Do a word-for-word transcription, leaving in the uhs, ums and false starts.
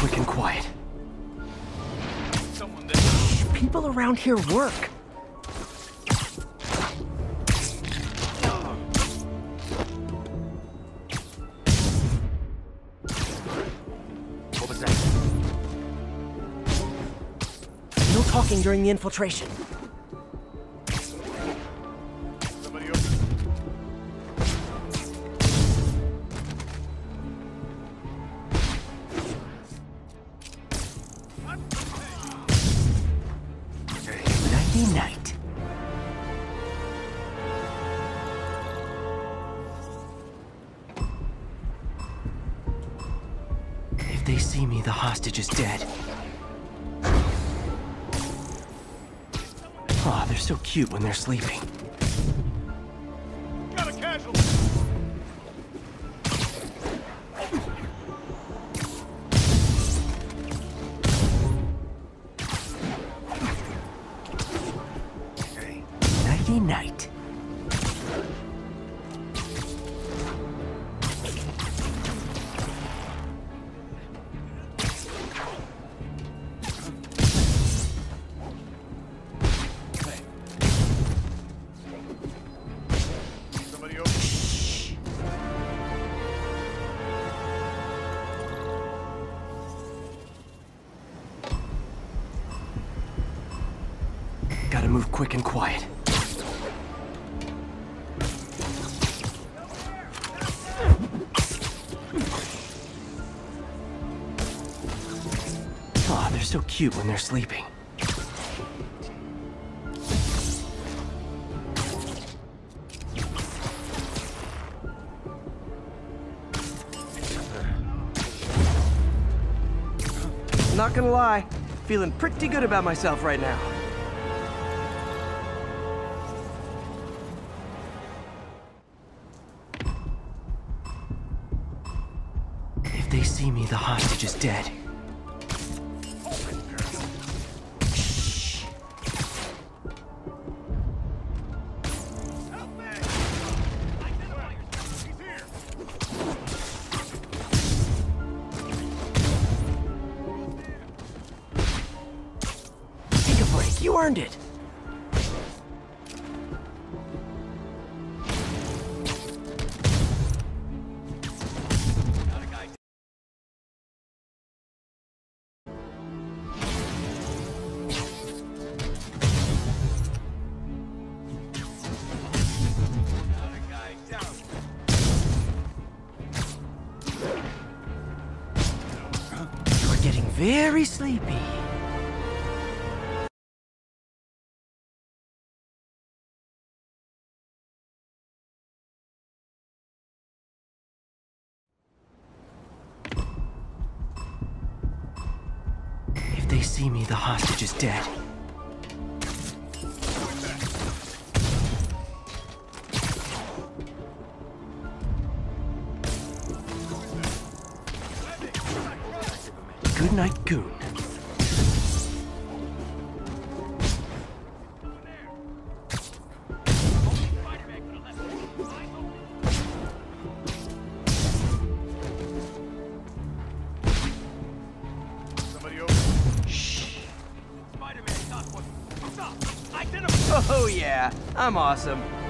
quick and quiet. Shh, people around here work. What was that? No talking during the infiltration. Night. If they see me, the hostage is dead. Aw, they're so cute when they're sleeping. Got a casualty. Night. Somebody over. Shh. Gotta move quick and quiet. Aw, they're so cute when they're sleeping. Not gonna lie, feeling pretty good about myself right now. If they see me, the hostage is dead. Take a break, you earned it. You're getting very sleepy. If they see me, the hostage is dead. Good night, goon. Somebody over. Shh. Spider-Man got one. Stop! Identify! Oh yeah, I'm awesome.